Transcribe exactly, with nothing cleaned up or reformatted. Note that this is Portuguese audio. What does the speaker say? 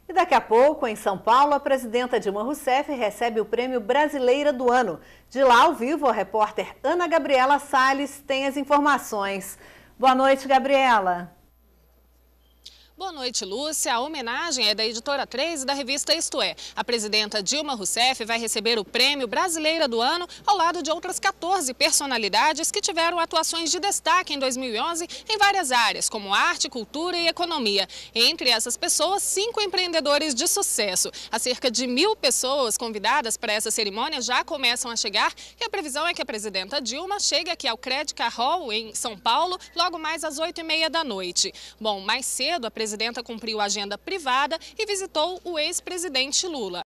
E daqui a pouco, em São Paulo, a presidenta Dilma Rousseff recebe o Prêmio Brasileira do Ano. De lá, ao vivo, a repórter Ana Gabriela Salles tem as informações. Boa noite, Gabriela. Boa noite, Lúcia. A homenagem é da Editora três e da revista Isto É. A presidenta Dilma Rousseff vai receber o Prêmio Brasileira do Ano ao lado de outras quatorze personalidades que tiveram atuações de destaque em dois mil e onze em várias áreas, como arte, cultura e economia. Entre essas pessoas, cinco empreendedores de sucesso. As cerca de mil pessoas convidadas para essa cerimônia já começam a chegar e a previsão é que a presidenta Dilma chegue aqui ao Crédito Hall, em São Paulo, logo mais às oito e meia da noite. Bom, mais cedo, a presidenta cumpriu a agenda privada e visitou o ex-presidente Lula.